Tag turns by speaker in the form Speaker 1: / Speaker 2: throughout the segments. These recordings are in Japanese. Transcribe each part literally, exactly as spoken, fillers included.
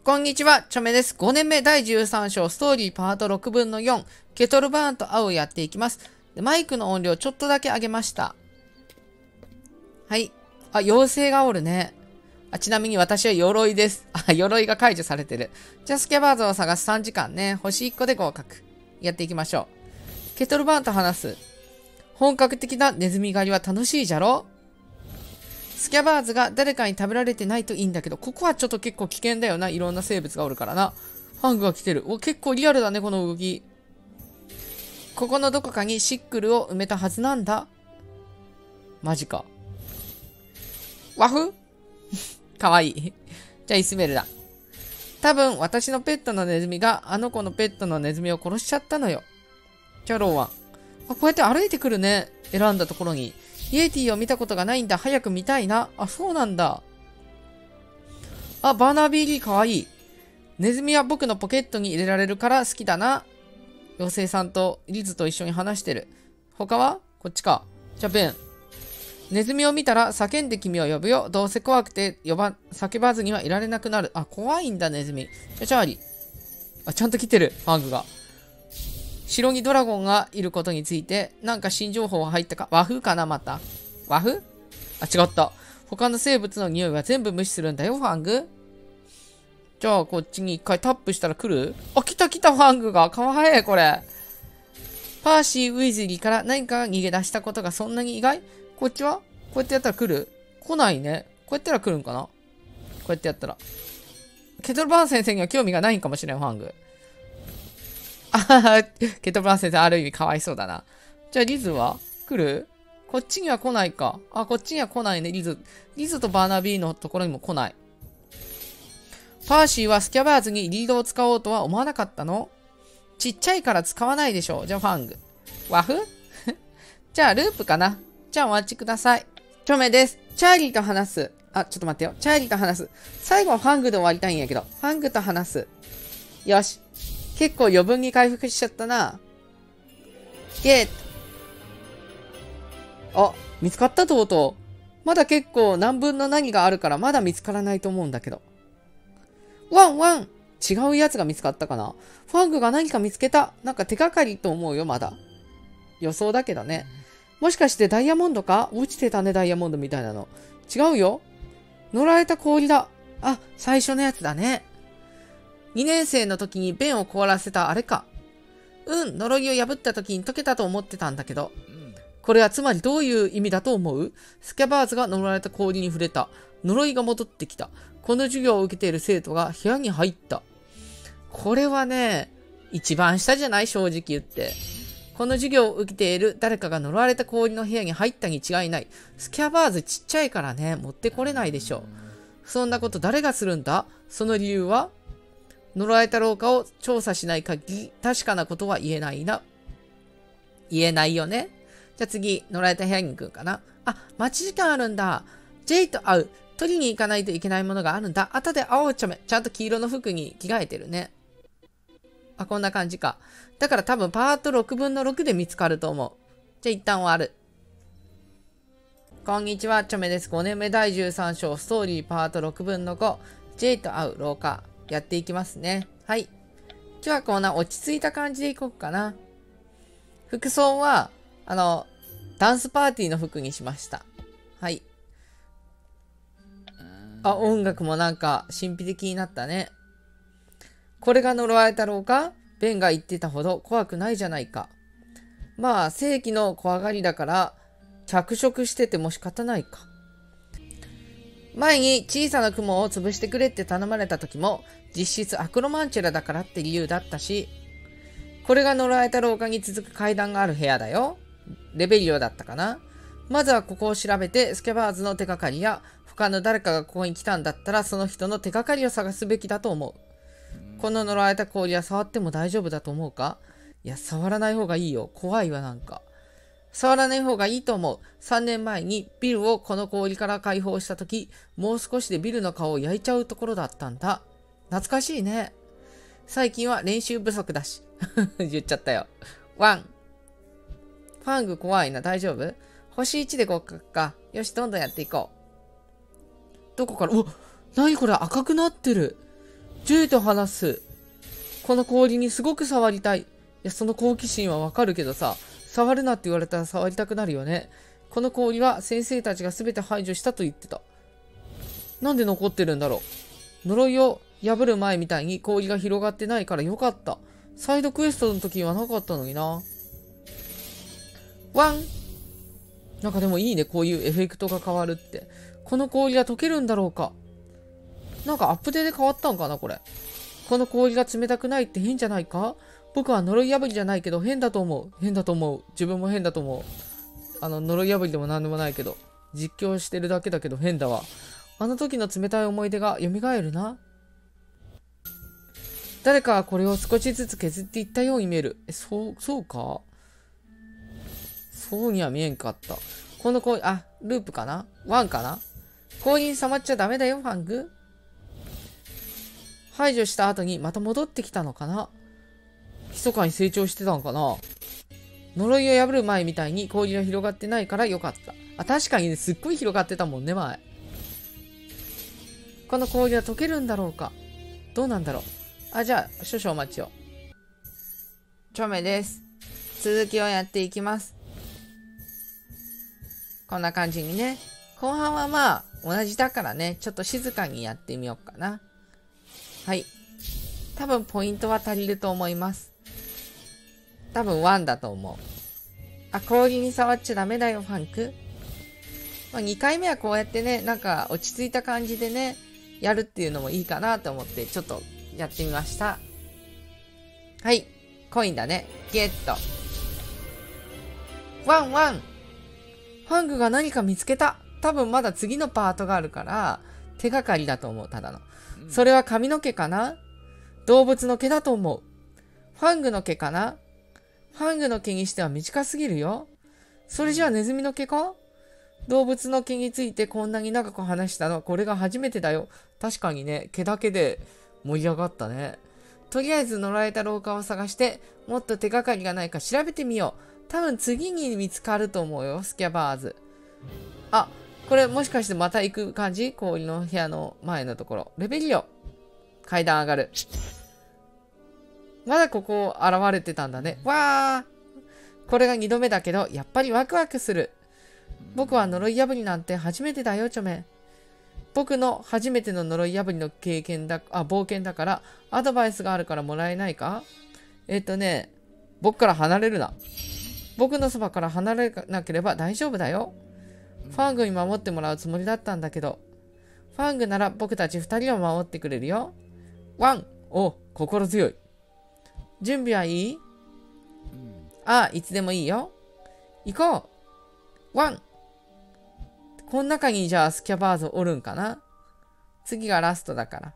Speaker 1: こんにちは、チョメです。ごねんめだいじゅうさん章ストーリーパートろくぶんのよん、ケトルバーンと青をやっていきます。でマイクの音量ちょっとだけ上げました。はい。あ、妖精がおるね。あ、ちなみに私は鎧です。あ、鎧が解除されてる。じゃあスキャバーズを探すさんじかんね。星いっこで合格。やっていきましょう。ケトルバーンと話す。本格的なネズミ狩りは楽しいじゃろ？スキャバーズが誰かに食べられてないといいんだけど、ここはちょっと結構危険だよな。いろんな生物がおるからな。ファングが来てる。お、結構リアルだね、この動き。ここのどこかにシックルを埋めたはずなんだ。マジか。ワフかわいい。じゃあイスメルだ。多分私のペットのネズミがあの子のペットのネズミを殺しちゃったのよ。キャローワン。あ、こうやって歩いてくるね。選んだところに。イエティを見たことがないんだ。早く見たいな。あ、そうなんだ。あ、バーナービーリーかわいい。ネズミは僕のポケットに入れられるから好きだな。妖精さんとリズと一緒に話してる。他はこっちか。じゃあベン。ネズミを見たら叫んで君を呼ぶよ。どうせ怖くて呼ば、叫ばずにはいられなくなる。あ、怖いんだネズミ。じゃあチャーリー。あ、ちゃんと来てる。ファングが。城にドラゴンがいることについて、なんか新情報が入ったか。和風かなまた。和風あ、違った。他の生物の匂いは全部無視するんだよ、ファング。じゃあ、こっちに一回タップしたら来る？あ、来た来た、ファングが。かわいい、これ。パーシー・ウィズリーから何かが逃げ出したことがそんなに意外？こっちはこうやってやったら来る？来ないね。こうやったら来るんかな？こうやってやったら。ケトルバーン先生には興味がないんかもしれん、ファング。あはは、ケトルバーン先生ある意味かわいそうだな。じゃあリズは来る？こっちには来ないか。あ、こっちには来ないね、リズ。リズとバーナビーのところにも来ない。パーシーはスキャバーズにリードを使おうとは思わなかったの？ちっちゃいから使わないでしょ。じゃあファング。ワフじゃあループかな。じゃあお待ちください。チョメです。チャーリーと話す。あ、ちょっと待ってよ。チャーリーと話す。最後はファングで終わりたいんやけど。ファングと話す。よし。結構余分に回復しちゃったな。ゲート。あ、見つかったとうとう。まだ結構何分の何があるからまだ見つからないと思うんだけど。ワンワン違うやつが見つかったかな。ファングが何か見つけた。なんか手がかりと思うよ、まだ。予想だけどね。もしかしてダイヤモンドか？落ちてたね、ダイヤモンドみたいなの。違うよ。乗られた氷だ。あ、最初のやつだね。にねん生の時に弁を凍らせたあれか。うん、呪いを破った時に解けたと思ってたんだけど。これはつまりどういう意味だと思う？スキャバーズが呪われた氷に触れた。呪いが戻ってきた。この授業を受けている生徒が部屋に入った。これはね、一番下じゃない？正直言って。この授業を受けている誰かが呪われた氷の部屋に入ったに違いない。スキャバーズちっちゃいからね、持ってこれないでしょ。そんなこと誰がするんだ？その理由は？呪われた廊下を調査しない限り確かなことは言えないな。言えないよね。じゃあ次、呪われた部屋に行くんかな。あ、待ち時間あるんだ。ジェイと会う。取りに行かないといけないものがあるんだ。後で会おうちょめ。ちゃんと黄色の服に着替えてるね。あ、こんな感じか。だから多分パートろくぶんのろくで見つかると思う。じゃあ一旦終わる。こんにちは、チョメです。ごねんめだいじゅうさん章ストーリーパートろくぶんのご。ジェイと会う廊下。やっていきますね。はい。今日はこんな落ち着いた感じでいこうかな。服装は、あの、ダンスパーティーの服にしました。はい。あ、音楽もなんか神秘的になったね。これが呪われた廊下？ベンが言ってたほど怖くないじゃないか。まあ、正規の怖がりだから、脚色してても仕方ないか。前に小さな雲を潰してくれって頼まれた時も、実質アクロマンチェラだからって理由だったし、これが呪われた廊下に続く階段がある部屋だよ。レベリオだったかな。まずはここを調べて、スキャバーズの手がかりや、他の誰かがここに来たんだったら、その人の手がかりを探すべきだと思う。この呪われた氷は触っても大丈夫だと思うか？いや、触らない方がいいよ。怖いわ、なんか。触らない方がいいと思う。さんねんまえにビルをこの氷から解放したとき、もう少しでビルの顔を焼いちゃうところだったんだ。懐かしいね。最近は練習不足だし。言っちゃったよ。ワン。ファング怖いな。大丈夫？星いちで合格か。よし、どんどんやっていこう。どこから、お、なにこれ赤くなってる。 ジュイと話す。この氷にすごく触りたい。いや、その好奇心はわかるけどさ、触るなって言われたら触りたくなるよね。この氷は先生たちが全て排除したと言ってた。なんで残ってるんだろう。呪いを破る前みたいに氷が広がってないからよかった。サイドクエストの時はなかったのにな。ワン。なんかでもいいね、こういうエフェクトが変わるって。この氷が溶けるんだろうか。なんかアップデートで変わったんかな、これ。この氷が冷たくないって変じゃないか？僕は呪い破りじゃないけど変だと思う。変だと思う。自分も変だと思う。あの、呪い破りでも何でもないけど。実況してるだけだけど変だわ。あの時の冷たい思い出が蘇るな。誰かがこれを少しずつ削っていったように見える。え、そう、そうか？そうには見えんかった。この氷、あ、ループかな？ワンかな？氷に触っちゃダメだよ、ファング。排除した後にまた戻ってきたのかな？密かに成長してたのかな？呪いを破る前みたいに氷が広がってないからよかった。あ、確かにね、すっごい広がってたもんね、前。この氷は溶けるんだろうか？どうなんだろう？あ、じゃあ、少々お待ちを。チョメです。続きをやっていきます。こんな感じにね。後半はまあ、同じだからね、ちょっと静かにやってみようかな。はい。多分ポイントは足りると思います。多分ワンだと思う。あ、氷に触っちゃダメだよ、ファンク。まあ、にかいめはこうやってね、なんか落ち着いた感じでね、やるっていうのもいいかなと思って、ちょっとやってみました。はい。コインだね。ゲット。ワンワン。ファングが何か見つけた。多分まだ次のパートがあるから、手がかりだと思う、ただの。それは髪の毛かな？動物の毛だと思う。ファングの毛かな？ファングの毛にしては短すぎるよ。それじゃあネズミの毛か？動物の毛についてこんなに長く話したのはこれが初めてだよ。確かにね、毛だけで盛り上がったね。とりあえず乗られた廊下を探して、もっと手がかりがないか調べてみよう。多分次に見つかると思うよ、スキャバーズ。あ、これもしかしてまた行く感じ？氷の部屋の前のところ。レベリオ。階段上がる。まだここ現れてたんだね。わー！これがにどめだけど、やっぱりワクワクする。僕は呪い破りなんて初めてだよ、チョメ。僕の初めての呪い破りの経験だ、あ、冒険だから、アドバイスがあるからもらえないか？えっとね、僕から離れるな。僕のそばから離れなければ大丈夫だよ。ファングに守ってもらうつもりだったんだけど、ファングなら僕たち二人を守ってくれるよ。ワン！お、心強い。準備はいい？ああ、いつでもいいよ。行こう。ワン！この中にじゃあスキャバーズおるんかな？次がラストだから。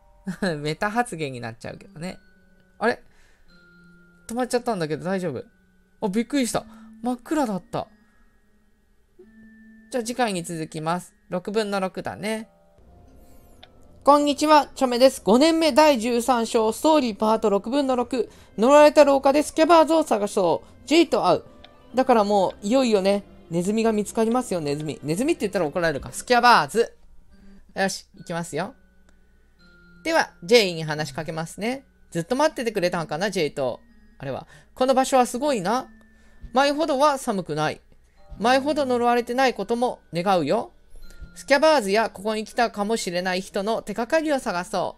Speaker 1: メタ発言になっちゃうけどね。あれ？止まっちゃったんだけど大丈夫？あ、びっくりした。真っ暗だった。じゃあ次回に続きます。ろくぶんのろくだね。こんにちは、チョメです。ごねんめだいじゅうさん章ストーリーパートろくぶんのろく。乗られた廊下でスキャバーズを探そう。ジェイと会う。だからもういよいよね、ネズミが見つかりますよ、ネズミ。ネズミって言ったら怒られるか。スキャバーズ。よし、行きますよ。では、ジェイに話しかけますね。ずっと待っててくれたんかな、ジェイと。あれは。この場所はすごいな。前ほどは寒くない。前ほど呪われてないことも願うよ。スキャバーズやここに来たかもしれない人の手がかりを探そう。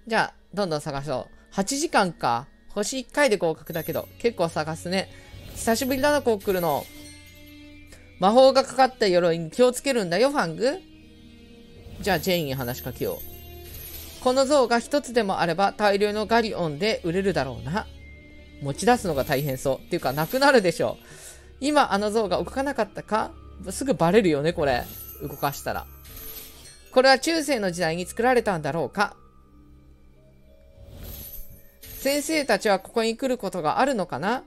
Speaker 1: じゃあ、どんどん探そう。はちじかんか。星いっかいで合格だけど、結構探すね。久しぶりだな、こう来るの。魔法がかかった鎧に気をつけるんだよ、ファング。じゃあ、ジェインに話しかけよう。この像が一つでもあれば大量のガリオンで売れるだろうな。持ち出すのが大変そう。っていうか、なくなるでしょう。今、あの像が動かなかったか？すぐバレるよね、これ。動かしたら。これは中世の時代に作られたんだろうか？先生たちはここに来ることがあるのかな？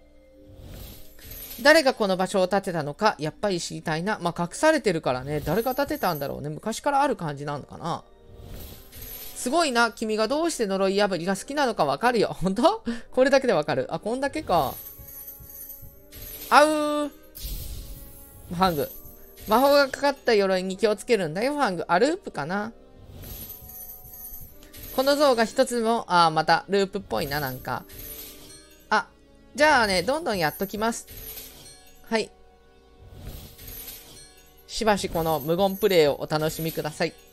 Speaker 1: 誰がこの場所を建てたのか、やっぱり知りたいな。まあ、隠されてるからね、誰が建てたんだろうね。昔からある感じなのかな。すごいな。君がどうして呪い破りが好きなのかわかるよ。本当？これだけでわかる。あ、こんだけか。あうー。ファング。魔法がかかった鎧に気をつけるんだよ、ファング。アループかな。 この像が一つでも、ああ、またループっぽいな、なんか。あ、じゃあね、どんどんやっときます。はい。しばしこの無言プレイをお楽しみください。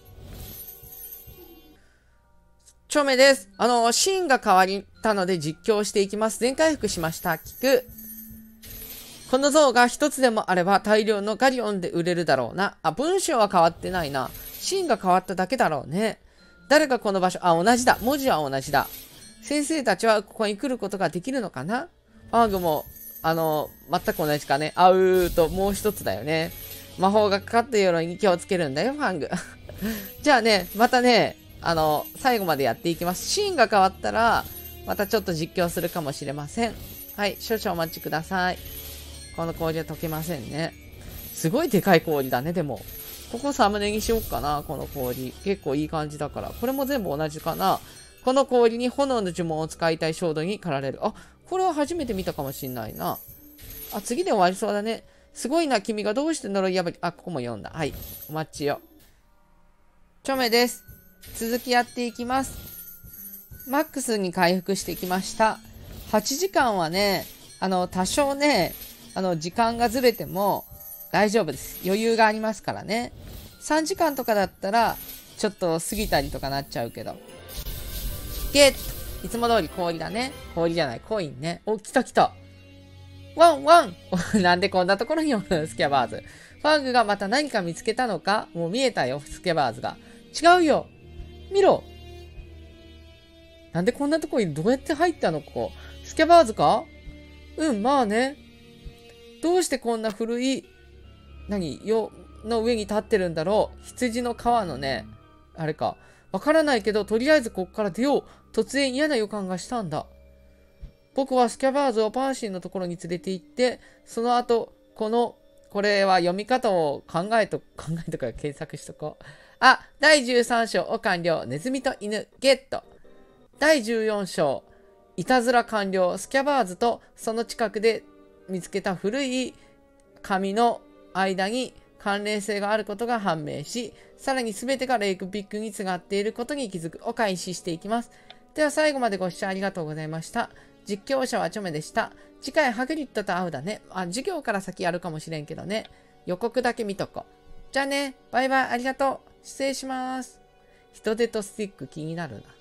Speaker 1: ちょめです。あの、シーンが変わったので実況していきます。全回復しました。聞く。この像が一つでもあれば大量のガリオンで売れるだろうな。あ、文章は変わってないな。シーンが変わっただけだろうね。誰がこの場所、あ、同じだ。文字は同じだ。先生たちはここに来ることができるのかな？ファーグも、あの、全く同じかね。あうーともう一つだよね。魔法がかかったように気をつけるんだよ、ファング。じゃあね、またね、あの、最後までやっていきます。シーンが変わったら、またちょっと実況するかもしれません。はい、少々お待ちください。この氷は溶けませんね。すごいでかい氷だね、でも。ここサムネにしよっかな、この氷。結構いい感じだから。これも全部同じかな。この氷に炎の呪文を使いたい衝動に駆られる。あ、これは初めて見たかもしんないな。あ、次で終わりそうだね。すごいな、君がどうして呪い破り、あ、ここも読んだ。はい。お待ちよ。ちょめです。続きやっていきます。マックスに回復してきました。はちじかんはね、あの、多少ね、あの、時間がずれても大丈夫です。余裕がありますからね。さんじかんとかだったら、ちょっと過ぎたりとかなっちゃうけど。ゲット！いつも通り氷だね。氷じゃない、コインね。お、来た来た。ワンワンなんでこんなところにおるスキャバーズ。ファングがまた何か見つけたのか？もう見えたよ、スキャバーズが。違うよ。見ろ。なんでこんなとこにどうやって入ったのここ。スキャバーズか？うん、まあね。どうしてこんな古い、何、よ、の上に立ってるんだろう。羊の皮のね、あれか。わからないけど、とりあえずこっから出よう。突然嫌な予感がしたんだ。僕はスキャバーズをパーシーのところに連れて行って、その後、この、これは読み方を考えと、考えとか検索しとこう。あ、だいじゅうさん章を完了。ネズミと犬、ゲット。だいじゅうよん章、いたずら完了。スキャバーズとその近くで見つけた古い紙の間に関連性があることが判明し、さらに全てがレイクピックにつながっていることに気づくを開始していきます。では最後までご視聴ありがとうございました。実況者はチョメでした。次回ハグリッドと会うだね。あ、授業から先やるかもしれんけどね。予告だけ見とこう。じゃあね、バイバイ、ありがとう。失礼します。人手とスティック気になるな。